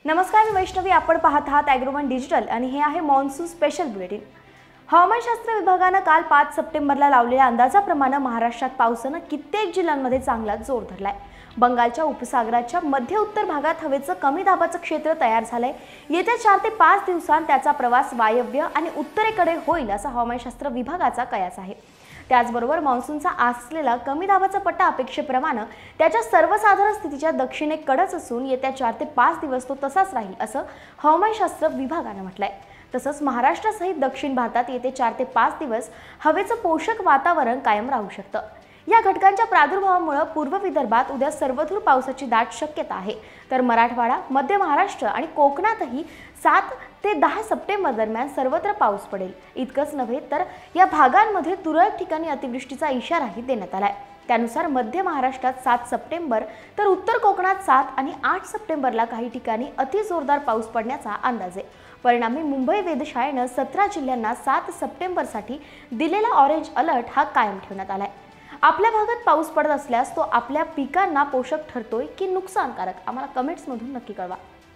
नमस्कार, मी वैष्णवी. आपण पाहत आहात ॲग्रोवन डिजिटल आणि हे आहे मॉन्सून स्पेशल बुलेटिन. हवामानशास्त्र विभागाने काल 5 सप्टेंबरला लावलेल्या अंदाजाप्रमाणे महाराष्ट्रात पावसाने कित्येक जिल्ह्यांमध्ये चांगला जोर धरलाय. बंगालच्या उपसागराच्या मध्य उत्तर भागात हवेचं कमी दाबाचं क्षेत्र तयार झालंय. येत्या 4 ते 5 दिवसांत त्याचा प्रवास वायव्य आणि उत्तरेकडे होईल असा हवामानशास्त्र विभागाचा कयास आहे. त्याचबरोबर मान्सूनचा असलेला कमी दाबाचा पट्टा अपेक्षेप्रमाणे त्याच्या सर्वसाधारण स्थितीच्या दक्षिणेकडेच असून येत्या 4 ते 5 दिवस तो तसाच राहील असं हवामानशास्त्र विभागाने म्हटलंय. तसंच महाराष्ट्रासहित दक्षिण भारतात येते 4 ते 5 दिवस हवेचं पोषक वातावरण कायम राहू शकतं. या घटकांच्या प्रादुर्भावामुळे पूर्व विदर्भात उद्या सर्वदूर पावसाची दाट शक्यता आहे, तर मराठवाडा, मध्य महाराष्ट्र आणि कोकणातही 7 ते 10 सप्टेंबर दरम्यान सर्वत्र पाऊस पडेल. इतकंच नव्हे तर या भागांमध्ये तुरळक ठिकाणी अतिवृष्टीचा इशाराही देण्यात आलाय. त्यानुसार मध्य महाराष्ट्रात 7 सप्टेंबर तर उत्तर कोकणात 7 आणि 8 सप्टेंबरला काही ठिकाणी अतिजोरदार पाऊस पडण्याचा अंदाज आहे. परिणामी मुंबई वेधशाळेनं 17 जिल्ह्यांना 7 सप्टेंबरसाठी दिलेला ऑरेंज अलर्ट हा कायम ठेवण्यात आलाय. आपल्या भागात पाऊस पडत असल्यास तो आपल्या पिकांना पोषक ठरतोय की नुकसानकारक, आम्हाला कमेंट्समधून नक्की कळवा.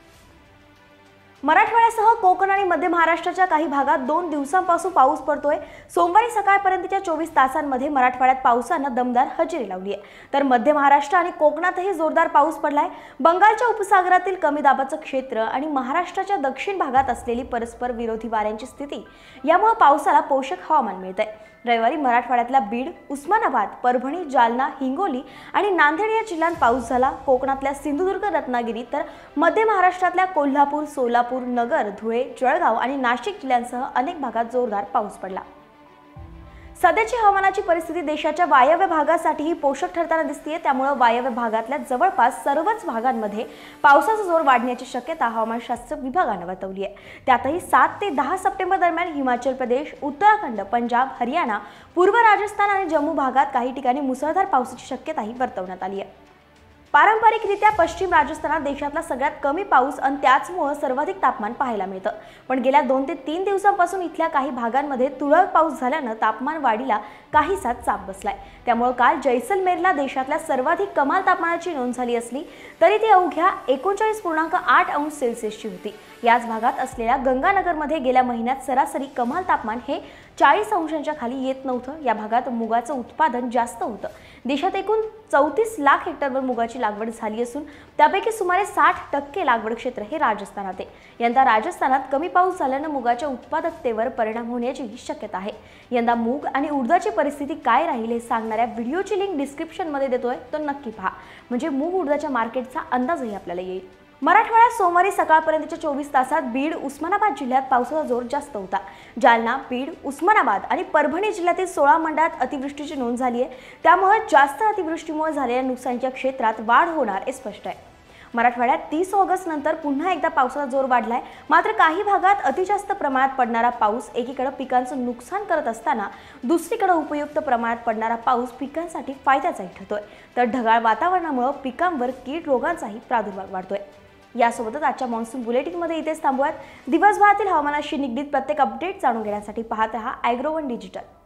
मराठवाड्यासह कोकण आणि मध्य महाराष्ट्राच्या काही भागात 2 दिवसांपासून पाऊस पडतोय. सोमवारी सकाळपर्यंतच्या 24 तासांमध्ये मराठवाड्यात पावसानं दमदार हजेरी लावली आहे, तर मध्य महाराष्ट्र आणि कोकणातही जोरदार पाऊस पडलाय. बंगालच्या उपसागरातील कमी दाबाचं क्षेत्र आणि महाराष्ट्राच्या दक्षिण भागात असलेली परस्पर विरोधी वाऱ्यांची स्थिती यामुळे पावसाला पोषक हवामान मिळतंय. रविवारी मराठवाड्यातल्या बीड, उस्मानाबाद, परभणी, जालना, हिंगोली आणि नांदेड या जिल्ह्यांत पाऊस झाला. कोकणातल्या सिंधुदुर्ग, रत्नागिरी तर मध्य महाराष्ट्रातल्या कोल्हापूर, सोलापूर, नगर, धुळे, जळगाव आणि नाशिक जिल्ह्यांसह अनेक भागात जोरदार पाऊस पडला. सध्याची हवामानाची परिस्थिती देशाच्या वायव्य भागासाठीही पोषक ठरताना दिसतेय. त्यामुळे वायव्य भागातल्या जवळपास सर्वच भागांमध्ये पावसाचा जोर वाढण्याची शक्यता हवामानशास्त्र विभागाने वर्तवली आहे. त्यातही 7 ते 10 सप्टेंबर दरम्यान हिमाचल प्रदेश, उत्तराखंड, पंजाब, हरियाणा, पूर्व राजस्थान आणि जम्मू भागात काही ठिकाणी मुसळधार पावसाची शक्यताही वर्तवण्यात आली आहे. पारंपरिकरित्या पश्चिम राजस्थानात देशातला सगळ्यात कमी पाऊस आणि त्याचमुळे सर्वाधिक तापमान पाहायला मिळतं. पण गेल्या 2 ते 3 दिवसांपासून इथल्या काही भागांमध्ये तुरळक पाऊस झाल्यानं तापमान वाढीला काहीसा चाप बसलाय. त्यामुळे काल जैसलमेरला देशातल्या सर्वाधिक कमाल तापमानाची नोंद झाली असली तरी ती अवघ्या 39.8 अंश सेल्सिअसची होती. याच भागात असलेल्या गंगानगरमध्ये गेल्या महिन्यात सरासरी कमाल तापमान हे 40 अंशांच्या खाली येत नव्हतं. या भागात मुगाचं उत्पादन जास्त होतं. देशात एकूण 34 लाख हेक्टरवर मुगाची लागवड झाली असून त्यापैकी सुमारे 60% लागवड क्षेत्र हे राजस्थानात आहे. यंदा राजस्थानात कमी पाऊस झाल्यानं मुगाच्या उत्पादकतेवर परिणाम होण्याची शक्यता आहे. यंदा मूग आणि उडदाची परिस्थिती काय राहील हे सांगणाऱ्या व्हिडिओची लिंक डिस्क्रिप्शनमध्ये देतोय, तो नक्की पहा, म्हणजे मूग उडदाच्या मार्केटचा अंदाजही आपल्याला येईल. मराठवाड्यात सोमवारी सकाळपर्यंतच्या 24 तासात बीड, उस्मानाबाद जिल्ह्यात पावसाचा जोर जास्त होता. जालना, बीड, उस्मानाबाद आणि परभणी जिल्ह्यातील 16 मंडळात अतिवृष्टीची नोंद झाली आहे. त्यामुळे जास्त अतिवृष्टीमुळे झालेल्या नुकसानीच्या क्षेत्रात वाढ होणार हे स्पष्ट आहे. मराठवाड्यात 30 ऑगस्ट नंतर पुन्हा एकदा पावसाचा जोर वाढलाय. मात्र काही भागात अतिजास्त प्रमाणात पडणारा पाऊस एकीकडे पिकांचं नुकसान करत असताना दुसरीकडे उपयुक्त प्रमाणात पडणारा पाऊस पिकांसाठी फायद्याचाही ठरतोय. तर ढगाळ वातावरणामुळे पिकांवर कीड रोगांचाही प्रादुर्भाव वाढतोय. यासोबतच आजच्या मॉन्सून बुलेटिनमध्ये इथेच थांबूयात. दिवसभरातील हवामानाशी निगडीत प्रत्येक अपडेट जाणून घेण्यासाठी पाहत रहा ॲग्रोवन डिजिटल.